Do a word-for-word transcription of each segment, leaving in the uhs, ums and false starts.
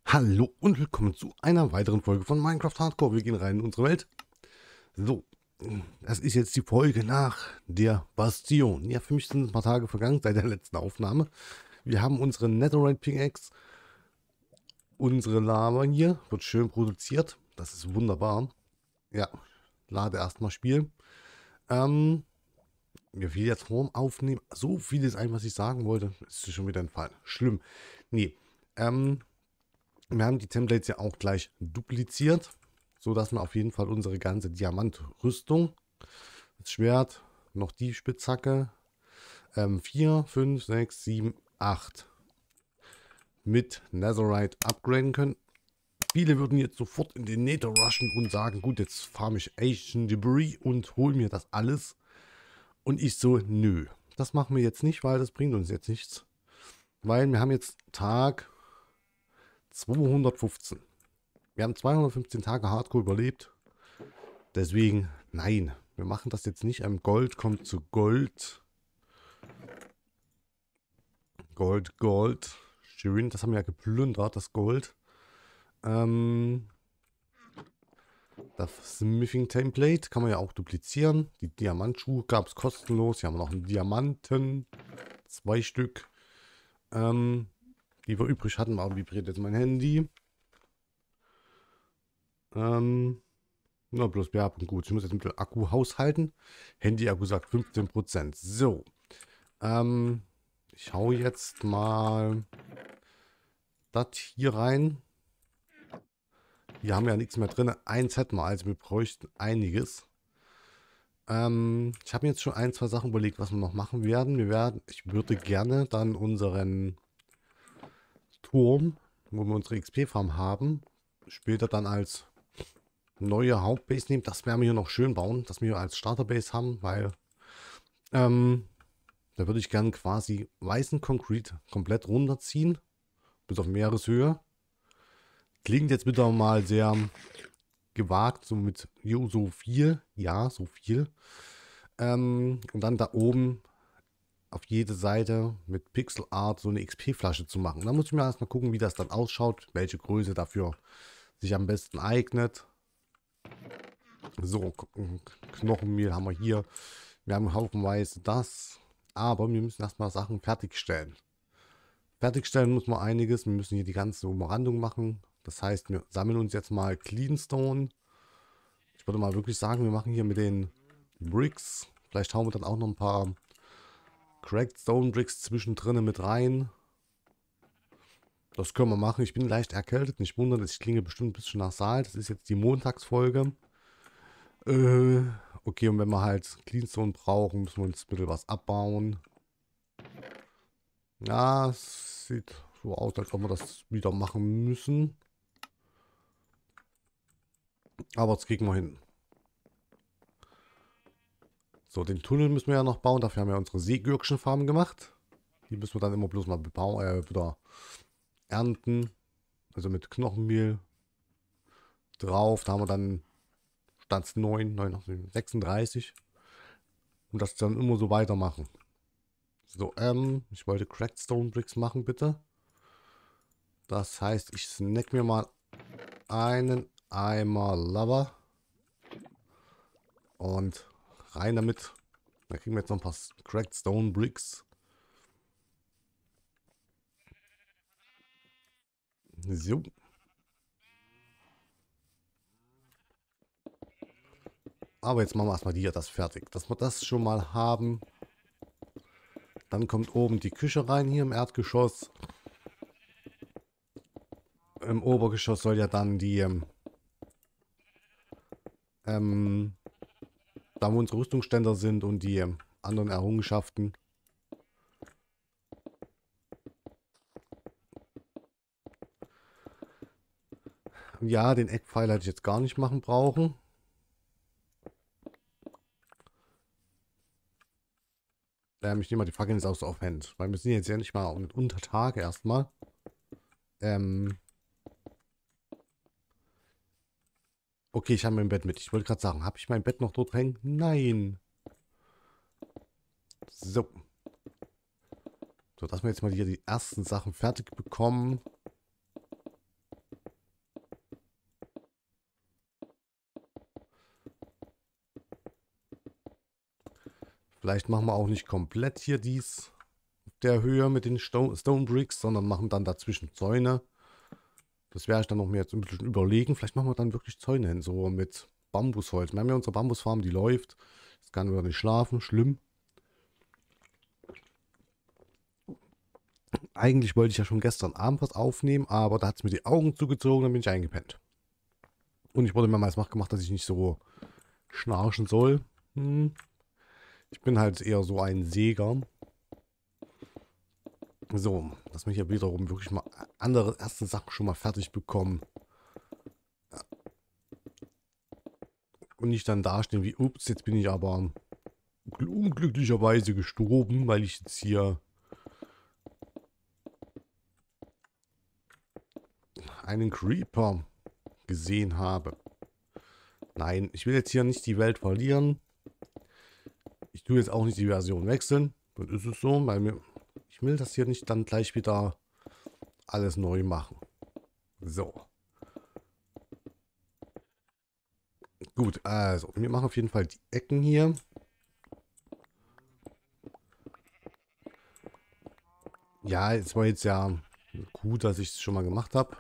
Hallo und willkommen zu einer weiteren Folge von Minecraft Hardcore. Wir gehen rein in unsere Welt. So, das ist jetzt die Folge nach der Bastion. Ja, für mich sind ein paar Tage vergangen seit der letzten Aufnahme. Wir haben unsere Netherite Pickaxe. Unsere Lava hier wird schön produziert. Das ist wunderbar. Ja, lade erstmal Spiel. Ähm, mir fiel jetzt vorm Aufnehmen so vieles ein, was ich sagen wollte. Das ist schon wieder ein Fall. Schlimm. Nee, ähm... Wir haben die Templates ja auch gleich dupliziert, so dass wir auf jeden Fall unsere ganze Diamantrüstung, das Schwert, noch die Spitzhacke, ähm, vier, fünf, sechs, sieben, acht mit Netherite upgraden können. Viele würden jetzt sofort in den Nether rushen und sagen, gut, jetzt farme ich Ancient Debris und hole mir das alles. Und ich so, nö, das machen wir jetzt nicht, weil das bringt uns jetzt nichts. Weil wir haben jetzt Tag zweihundertfünfzehn. Wir haben zweihundertfünfzehn Tage Hardcore überlebt. Deswegen, nein, wir machen das jetzt nicht. Ähm, Gold kommt zu Gold. Gold, Gold. Schön, das haben wir ja geplündert, das Gold. Ähm, das Smithing Template kann man ja auch duplizieren. Die Diamantschuhe gab es kostenlos. Hier haben wir noch einen Diamanten. Zwei Stück. Ähm, die wir übrig hatten, warum vibriert jetzt mein Handy? Ähm, na, bloß ja, gut. Ich muss jetzt mit dem Akku haushalten. Handy-Akku sagt fünfzehn Prozent. So. Ähm, ich hau jetzt mal das hier rein. Hier haben wir ja nichts mehr drin. Eins hätten wir, also wir bräuchten einiges. Ähm, ich habe mir jetzt schon ein, zwei Sachen überlegt, was wir noch machen werden. Wir werden, ich würde gerne dann unseren Turm, wo wir unsere X P-Farm haben, später dann als neue Hauptbase nehmen. Das werden wir hier noch schön bauen, dass wir hier als Starterbase haben, weil ähm, da würde ich gerne quasi weißen Konkret komplett runterziehen, bis auf Meereshöhe. Klingt jetzt wieder mal sehr gewagt, so mit jo, so viel, ja, so viel. Ähm, und dann da oben auf jede Seite mit Pixel Art so eine X P-Flasche zu machen. Da muss ich mir erstmal gucken, wie das dann ausschaut, welche Größe dafür sich am besten eignet. So, Knochenmehl haben wir hier. Wir haben haufenweise das. Aber wir müssen erstmal Sachen fertigstellen. Fertigstellen muss man einiges. Wir müssen hier die ganze Umrandung machen. Das heißt, wir sammeln uns jetzt mal Cleanstone. Ich würde mal wirklich sagen, wir machen hier mit den Bricks. Vielleicht hauen wir dann auch noch ein paar Cracked Stone Bricks zwischendrin mit rein. Das können wir machen. Ich bin leicht erkältet. Nicht wundern, ich klinge bestimmt ein bisschen nasal. Das ist jetzt die Montagsfolge. Äh, okay, und wenn wir halt Cleanstone brauchen, müssen wir uns ein bisschen was abbauen. Ja, es sieht so aus, als ob wir das wieder machen müssen. Aber das kriegen wir hin. So, den Tunnel müssen wir ja noch bauen. Dafür haben wir unsere Seegürkchenfarm gemacht. Die müssen wir dann immer bloß mal bebauen, äh, wieder ernten. Also mit Knochenmehl drauf. Da haben wir dann Stand neun, neun, sechsunddreißig. Und das dann immer so weitermachen. So, ähm, ich wollte Cracked Stone Bricks machen, bitte. Das heißt, ich snack mir mal einen Eimer Lava. Und rein damit. Da kriegen wir jetzt noch ein paar Cracked Stone Bricks. So. Aber jetzt machen wir erstmal hier das fertig. Dass wir das schon mal haben. Dann kommt oben die Küche rein hier im Erdgeschoss. Im Obergeschoss soll ja dann die ähm, ähm, da wo unsere Rüstungsständer sind und die ähm, anderen Errungenschaften. Ja, den Eckpfeiler hätte ich jetzt gar nicht machen brauchen. Ähm, ich nehme mal die Fackeln jetzt auch so auf Hand. Weil wir sind jetzt ja nicht mal unter Tage erstmal. Ähm. Okay, ich habe mein Bett mit. Ich wollte gerade sagen, habe ich mein Bett noch dort hängen? Nein. So. So, dass wir jetzt mal hier die ersten Sachen fertig bekommen. Vielleicht machen wir auch nicht komplett hier dies auf der Höhe mit den Stone, Stone Bricks, sondern machen dann dazwischen Zäune. Das werde ich dann noch mir jetzt ein bisschen überlegen. Vielleicht machen wir dann wirklich Zäune hin, so mit Bambusholz. Wir haben ja unsere Bambusfarm, die läuft. Jetzt kann wir nicht schlafen, schlimm. Eigentlich wollte ich ja schon gestern Abend was aufnehmen, aber da hat es mir die Augen zugezogen, dann bin ich eingepennt. Und ich wurde mir meist gemacht, dass ich nicht so schnarchen soll. Hm. Ich bin halt eher so ein Säger. So, dass wir hier wiederum wirklich mal andere erste Sachen schon mal fertig bekommen. Und nicht dann dastehen wie, ups, jetzt bin ich aber unglücklicherweise gestorben, weil ich jetzt hier einen Creeper gesehen habe. Nein, ich will jetzt hier nicht die Welt verlieren. Ich tue jetzt auch nicht die Version wechseln. Dann ist es so, weil mir, ich will das hier nicht dann gleich wieder alles neu machen. So. Gut, also wir machen auf jeden Fall die Ecken hier. Ja, es war jetzt ja gut, dass ich es schon mal gemacht habe.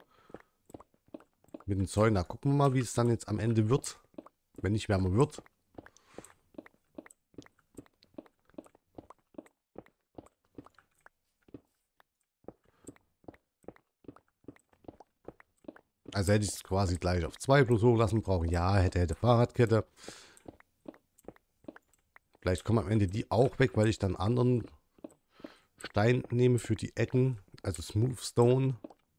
Mit den Zäunen, da gucken wir mal, wie es dann jetzt am Ende wird. Wenn nicht wärmer wird. Also hätte ich es quasi gleich auf zwei plus hochlassen brauchen. Ja, hätte, hätte Fahrradkette. Vielleicht kommen am Ende die auch weg, weil ich dann anderen Stein nehme für die Ecken. Also Smooth Stone.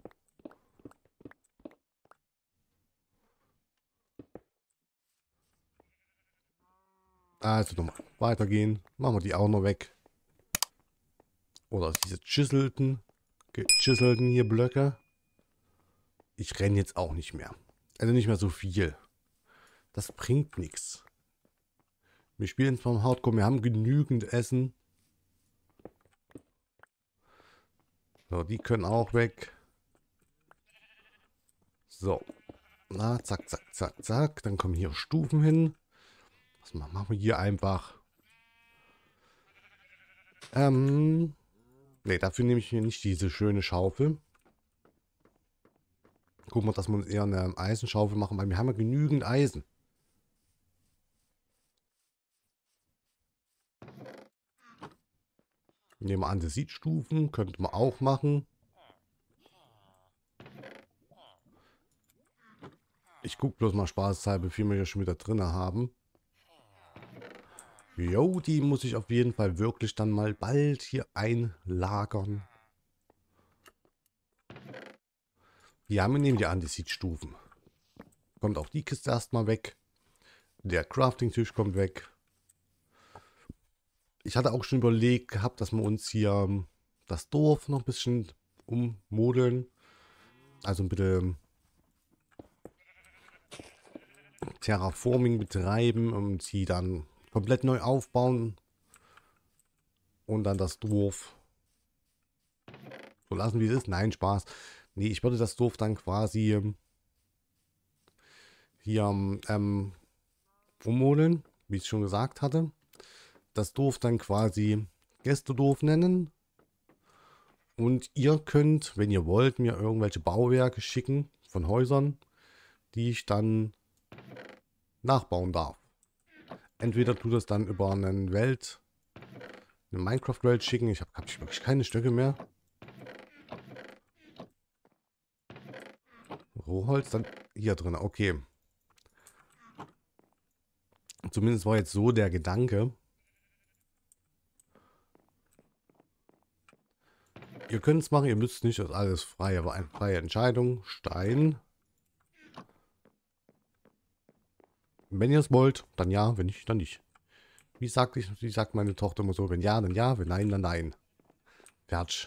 Also nochmal weitergehen. Machen wir die auch noch weg. Oder diese chiselten, gechiselten hier Blöcke. Ich renne jetzt auch nicht mehr. Also nicht mehr so viel. Das bringt nichts. Wir spielen zwar im Hardcore, wir haben genügend Essen. So, die können auch weg. So. Na, zack, zack, zack, zack. Dann kommen hier Stufen hin. Was machen wir hier einfach? Ähm. Ne, dafür nehme ich mir nicht diese schöne Schaufel. Gucken wir, dass wir uns eher eine Eisenschaufel machen, weil wir haben ja genügend Eisen. Nehmen wir Andesitstufen, könnte man auch machen. Ich gucke bloß mal spaßhalber, wie viel wir hier schon wieder drin haben. Jo, die muss ich auf jeden Fall wirklich dann mal bald hier einlagern. Ja, wir nehmen die Andesitstufen. Kommt auch die Kiste erstmal weg. Der Crafting-Tisch kommt weg. Ich hatte auch schon überlegt gehabt, dass wir uns hier das Dorf noch ein bisschen ummodeln. Also ein bisschen Terraforming betreiben und sie dann komplett neu aufbauen. Und dann das Dorf so lassen, wie es ist. Nein, Spaß. Nee, ich würde das Dorf dann quasi hier ähm, ummodeln, wie ich schon gesagt hatte. Das Dorf dann quasi Gästedorf nennen. Und ihr könnt, wenn ihr wollt, mir irgendwelche Bauwerke schicken von Häusern, die ich dann nachbauen darf. Entweder tut es dann über einen Welt, eine Minecraft-Welt schicken. Ich habe hab ich wirklich keine Stöcke mehr. Rohholz dann hier drin. Okay. Zumindest war jetzt so der Gedanke. Ihr könnt es machen, ihr müsst nicht, das ist alles frei, aber eine freie Entscheidung. Stein. Wenn ihr es wollt, dann ja, wenn nicht, dann nicht. Wie sagt, ich, wie sagt meine Tochter immer so, wenn ja, dann ja, wenn nein, dann nein. Fertig.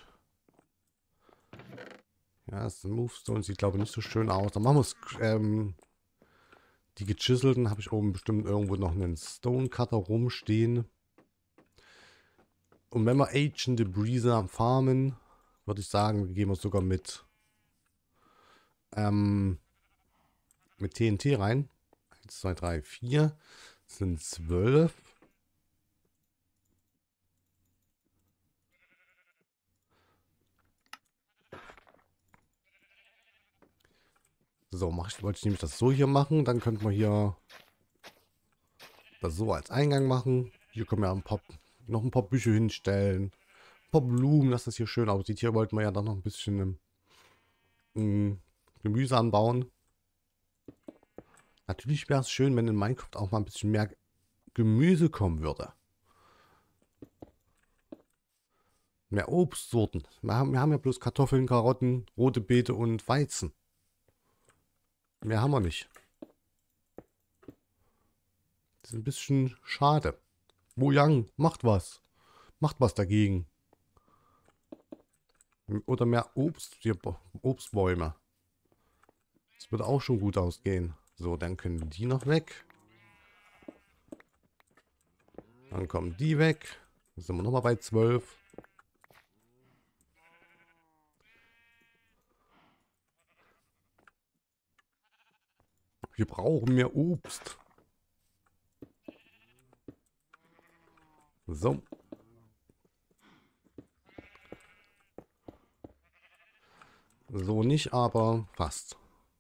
Ja, das Movestone sieht, glaube ich, nicht so schön aus. Dann machen wir es, ähm, die gechiselten habe ich oben bestimmt irgendwo noch einen Stone Cutter rumstehen. Und wenn wir Ancient Debris farmen, würde ich sagen, gehen wir sogar mit ähm, mit T N T rein. eins, zwei, drei, vier. Das sind zwölf. So, mach ich, wollte ich nämlich das so hier machen. Dann könnte man hier das so als Eingang machen. Hier können wir ein paar, noch ein paar Büsche hinstellen. Ein paar Blumen, dass das hier schön aussieht. Hier wollten wir ja dann noch ein bisschen ähm, Gemüse anbauen. Natürlich wäre es schön, wenn in Minecraft auch mal ein bisschen mehr Gemüse kommen würde. Mehr Obstsorten. Wir haben, wir haben ja bloß Kartoffeln, Karotten, rote Beete und Weizen. Mehr haben wir nicht. Das ist ein bisschen schade. Mojang, macht was. Macht was dagegen. Oder mehr Obst, hier, Obstbäume. Das würde auch schon gut ausgehen. So, dann können die noch weg. Dann kommen die weg. Dann sind wir nochmal bei zwölf. Wir brauchen mehr Obst. So. So nicht, aber fast.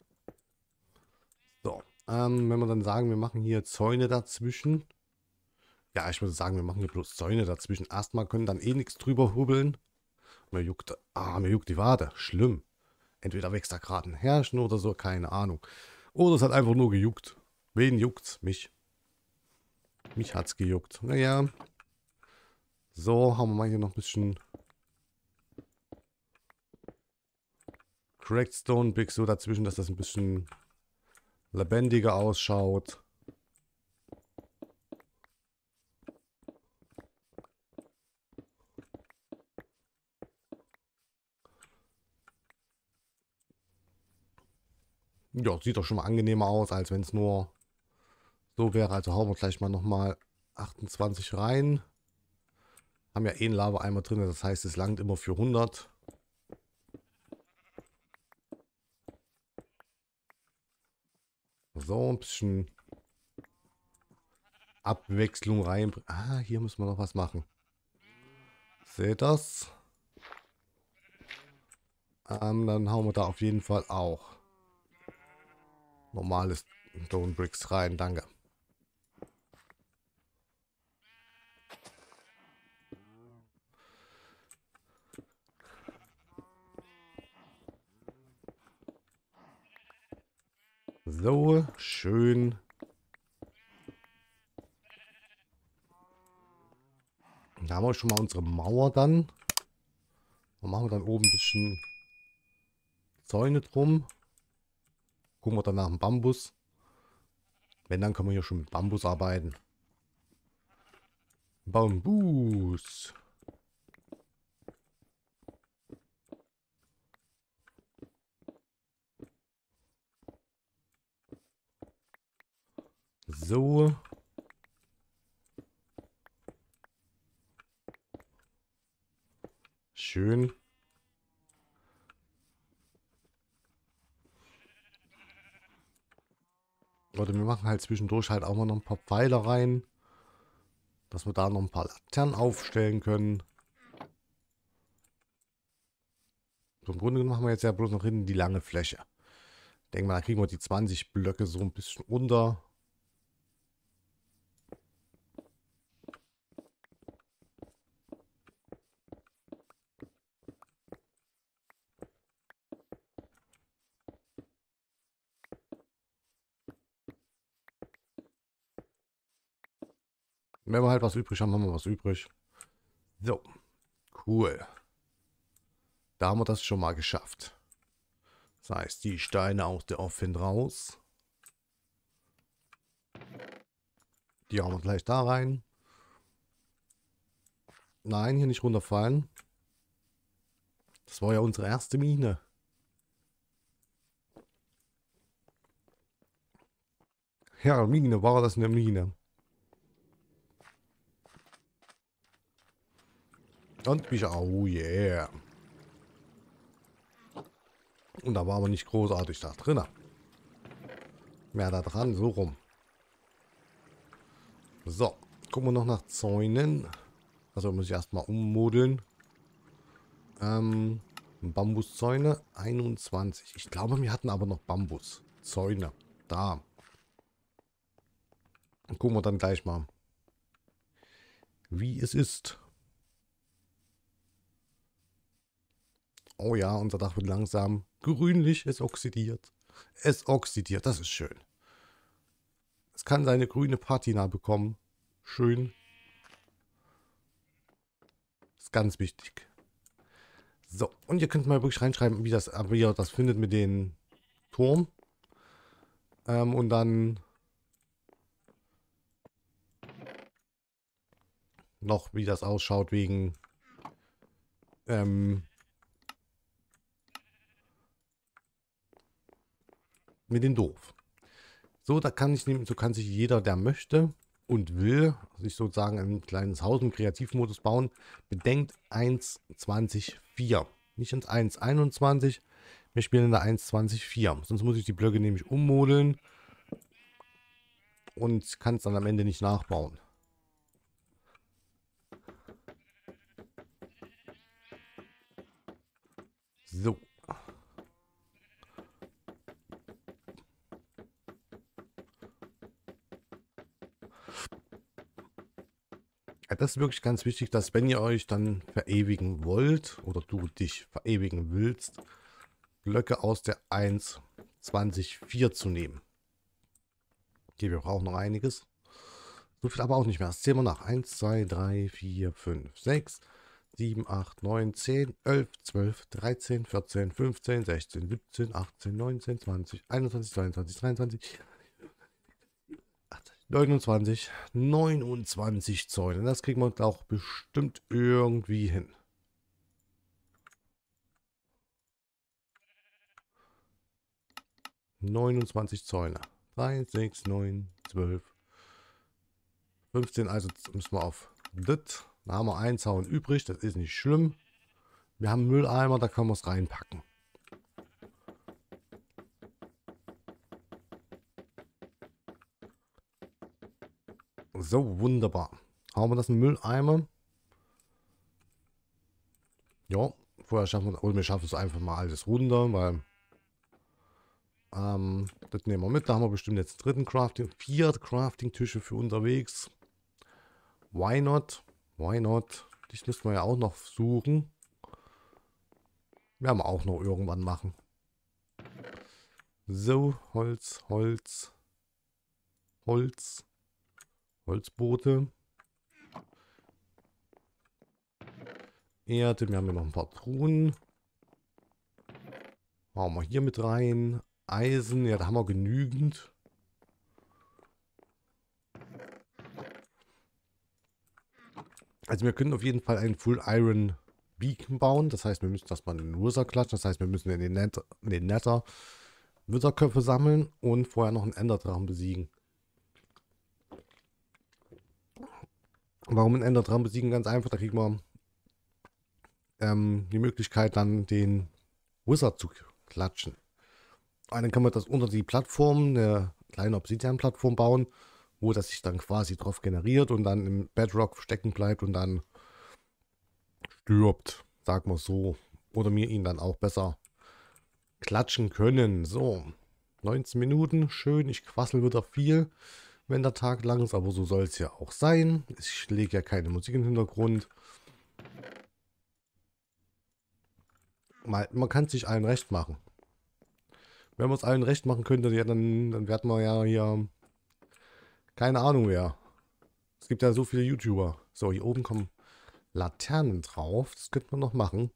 So. Ähm, wenn wir dann sagen, wir machen hier Zäune dazwischen. Ja, ich würde sagen, wir machen hier bloß Zäune dazwischen. Erstmal können dann eh nichts drüber hubbeln. Mir juckt, ah, mir juckt die Wade. Schlimm. Entweder wächst da gerade ein Härchen oder so, keine Ahnung. Oder es hat einfach nur gejuckt. Wen juckt's? Mich. Mich hat's gejuckt. Naja. So, haben wir mal hier noch ein bisschen Cracked Stone Bricks so dazwischen, dass das ein bisschen lebendiger ausschaut. Ja, sieht doch schon mal angenehmer aus, als wenn es nur so wäre. Also hauen wir gleich mal nochmal achtundzwanzig rein. Haben ja eh einen Lava-Eimer drin, das heißt, es langt immer für hundert. So, ein bisschen Abwechslung rein. Ah, hier müssen wir noch was machen. Seht das? Ähm, dann hauen wir da auf jeden Fall auch normales Stone Bricks rein. Danke. So, schön. Da haben wir schon mal unsere Mauer dann. Dann machen wir dann oben ein bisschen Zäune drum. Gucken wir dann nach dem Bambus. Wenn, dann können wir hier schon mit Bambus arbeiten. Bambus. So. Schön. Oder wir machen halt zwischendurch halt auch mal noch ein paar Pfeile rein. Dass wir da noch ein paar Laternen aufstellen können. So, im Grunde machen wir jetzt ja bloß noch hinten die lange Fläche. Denken wir, da kriegen wir die zwanzig Blöcke so ein bisschen unter. Wenn wir halt was übrig haben, haben wir was übrig. So, cool. Da haben wir das schon mal geschafft. Das heißt, die Steine aus der Offen raus. Die hauen wir gleich da rein. Nein, hier nicht runterfallen. Das war ja unsere erste Mine. Ja, Mine, war das eine Mine? Und ich, oh yeah. Und da war aber nicht großartig da drin. Mehr da dran, so rum. So, gucken wir noch nach Zäunen. Also muss ich erstmal ummodeln. Ähm, Bambuszäune einundzwanzig. Ich glaube, wir hatten aber noch Bambuszäune. Da. Gucken wir dann gleich mal, wie es ist. Oh ja, unser Dach wird langsam grünlich. Es oxidiert. Es oxidiert. Das ist schön. Es kann seine grüne Patina bekommen. Schön. Ist ganz wichtig. So, und ihr könnt mal wirklich reinschreiben, wie, das, wie ihr das findet mit dem Turm. Ähm, und dann noch, wie das ausschaut wegen ähm, mit dem Dorf. So, da kann ich nehmen, so kann sich jeder, der möchte und will, sich sozusagen ein kleines Haus im Kreativmodus bauen. Bedenkt eins Punkt zwanzig Punkt vier. Nicht ins eins Punkt einundzwanzig. Wir spielen in der eins Punkt zwanzig Punkt vier. Sonst muss ich die Blöcke nämlich ummodeln und kann es dann am Ende nicht nachbauen. So. Ja, das ist wirklich ganz wichtig, dass wenn ihr euch dann verewigen wollt oder du dich verewigen willst, Blöcke aus der eins Punkt zwanzig Punkt vier zu nehmen. Okay, wir brauchen noch einiges. So viel aber auch nicht mehr. Das zählen wir nach. eins, zwei, drei, vier, fünf, sechs, sieben, acht, neun, zehn, elf, zwölf, dreizehn, vierzehn, fünfzehn, sechzehn, siebzehn, achtzehn, neunzehn, zwanzig, einundzwanzig, zweiundzwanzig, dreiundzwanzig, neunundzwanzig, neunundzwanzig Zäune. Das kriegen wir auch bestimmt irgendwie hin. neunundzwanzig Zäune. drei, sechs, neun, zwölf, fünfzehn. Also müssen wir auf das. Da haben wir einen Zaun übrig. Das ist nicht schlimm. Wir haben einen Mülleimer, da können wir es reinpacken. So, wunderbar. Haben wir das in den Mülleimer? Ja, vorher schaffen wir, oder wir schaffen es einfach mal alles runter, weil ähm, das nehmen wir mit. Da haben wir bestimmt jetzt dritten Crafting, vier Crafting-Tische für unterwegs. Why not? Why not? Dich müssen wir ja auch noch suchen. Werden wir auch noch irgendwann machen. So, Holz, Holz, Holz, Holzboote. Erde, wir haben ja noch ein paar Truhen. Machen wir hier mit rein. Eisen, ja, da haben wir genügend. Also wir können auf jeden Fall einen Full Iron Beacon bauen. Das heißt, wir müssen erstmal in den Wither klatschen. Das heißt, wir müssen in den Nether, in den Nether Witherköpfe sammeln und vorher noch einen Enderdrachen besiegen. Warum einen Enderdrachen besiegen? Ganz einfach, da kriegen wir ähm, die Möglichkeit, dann den Wizard zu klatschen. Und dann kann man das unter die Plattform, eine kleine Obsidian-Plattform bauen, wo das sich dann quasi drauf generiert und dann im Bedrock stecken bleibt und dann stirbt, sagen wir so. Oder wir ihn dann auch besser klatschen können. So, neunzehn Minuten, schön, ich quassel wieder viel, wenn der Tag lang ist, aber so soll es ja auch sein. Ich lege ja keine Musik im Hintergrund. Mal, man kann es sich allen recht machen. Wenn man es allen recht machen könnte, ja, dann, dann werden wir ja hier keine Ahnung wer. Es gibt ja so viele YouTuber. So, hier oben kommen Laternen drauf. Das könnte man noch machen.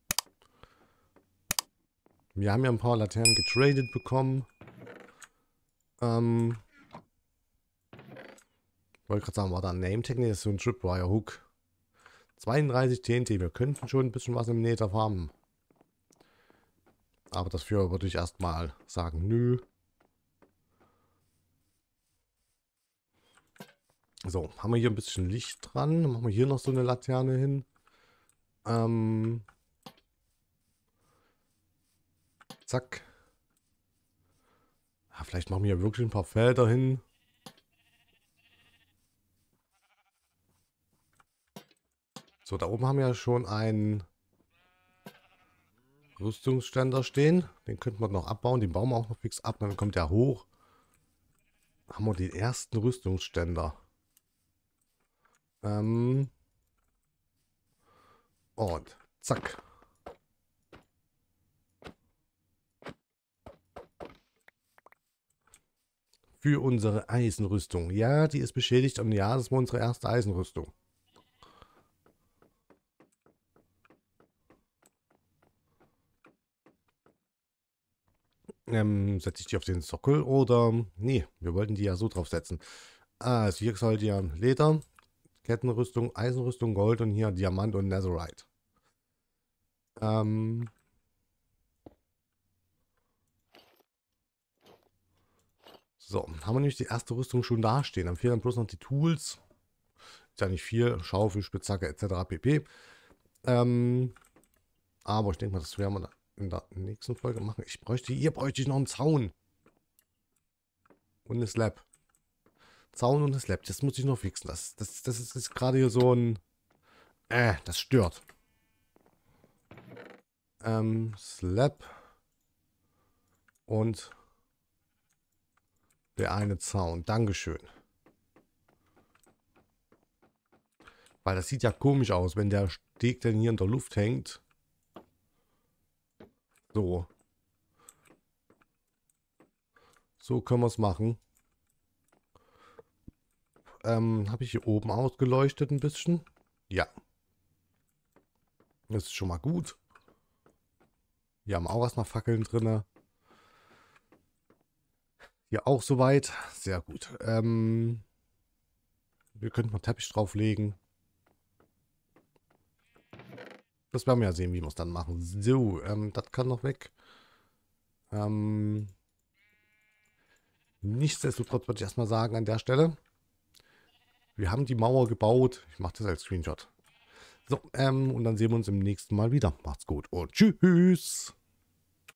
Wir haben ja ein paar Laternen getradet bekommen. Ähm. Ich wollte gerade sagen, war da ein Name-Tag? Nee, das ist so ein Tripwire-Hook. zweiunddreißig T N T. Wir könnten schon ein bisschen was im Nether farmen. Aber dafür würde ich erstmal sagen, nö. So, haben wir hier ein bisschen Licht dran. Dann machen wir hier noch so eine Laterne hin. Ähm. Zack. Ja, vielleicht machen wir hier wirklich ein paar Felder hin. So, da oben haben wir ja schon ein Rüstungsständer stehen. Den könnten wir noch abbauen. Den bauen wir auch noch fix ab. Dann kommt der hoch. Haben wir den ersten Rüstungsständer. Ähm. Und zack. Für unsere Eisenrüstung. Ja, die ist beschädigt. Und ja, das war unsere erste Eisenrüstung. Ähm, setze ich die auf den Sockel oder... Nee, wir wollten die ja so draufsetzen. Ah, also hier soll ja Leder, Kettenrüstung, Eisenrüstung, Gold und hier Diamant und Netherite. Ähm... So, haben wir nämlich die erste Rüstung schon dastehen. Dann fehlen dann bloß noch die Tools. Ist ja nicht viel. Schaufel, Spitzhacke et cetera pp. Ähm, aber ich denke mal, das werden wir in der nächsten Folge machen. Ich bräuchte, hier bräuchte ich noch einen Zaun. Und eine Slab. Zaun und eine Slab. Das muss ich noch fixen. Das, das, das ist, ist gerade hier so ein... Äh, das stört. Ähm, Slab. Und der eine Zaun. Dankeschön. Weil das sieht ja komisch aus, wenn der Steg dann hier in der Luft hängt. So. So können wir es machen. Ähm, habe ich hier oben ausgeleuchtet ein bisschen? Ja. Das ist schon mal gut. Hier haben wir auch erstmal Fackeln drin. Hier auch soweit. Sehr gut. Ähm, wir könnten mal Teppich drauflegen. Das werden wir ja sehen, wie wir es dann machen. So, ähm, das kann noch weg. Ähm, nichtsdestotrotz würde ich erstmal sagen an der Stelle. Wir haben die Mauer gebaut. Ich mache das als Screenshot. So, ähm, und dann sehen wir uns im nächsten Mal wieder. Macht's gut und tschüss.